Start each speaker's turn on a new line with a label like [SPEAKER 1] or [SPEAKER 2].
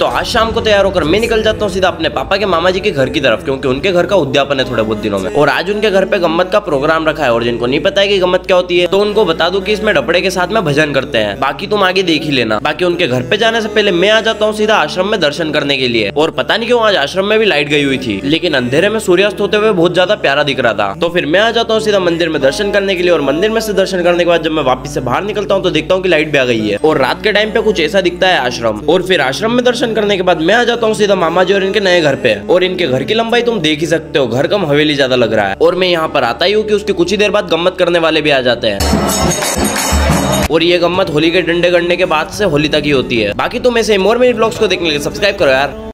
[SPEAKER 1] तो आज शाम को तैयार होकर मैं निकल जाता हूँ सीधा अपने पापा के मामा जी के घर की तरफ, क्योंकि उनके घर का उद्यापन है थोड़े बहुत दिनों में, और आज उनके घर पे गम्मत का प्रोग्राम रखा है। और जिनको नहीं पता है कि गम्मत क्या होती है तो उनको बता दूं कि इसमें डपड़े के साथ में भजन करते हैं, बाकी तुम आगे देख ही लेना। बाकी उनके घर पे जाने से पहले मैं आ जाता हूँ सीधा आश्रम में दर्शन करने के लिए। और पता नहीं क्यों आज आश्रम में भी लाइट गई हुई थी, लेकिन अंधेरे में सूर्यास्त होते हुए बहुत ज्यादा प्यारा दिख रहा था। तो फिर मैं आ जाता हूँ सीधा मंदिर में दर्शन करने के लिए। और मंदिर में से दर्शन करने के बाद जब मैं वापस से बाहर निकलता हूँ तो देखता हूँ कि लाइट भी आ गई है और रात के टाइम पे कुछ ऐसा दिखता है आश्रम। और फिर आश्रम में दर्शन करने के बाद मैं आ जाता हूँ सीधा मामा जी और इनके नए घर पे। और इनके घर की लंबाई तुम देख ही सकते हो, घर कम हवेली ज्यादा लग रहा है। और मैं यहाँ पर आता ही हूँ कि उसके कुछ ही देर बाद गम्मत करने वाले भी आ जाते हैं। और ये गम्मत होली के डंडे गड़ने के बाद से होली तक ही होती है। बाकी तुम ऐसे मोर मेरी ब्लॉग्स को देखने के लिए सब्सक्राइब करो यार।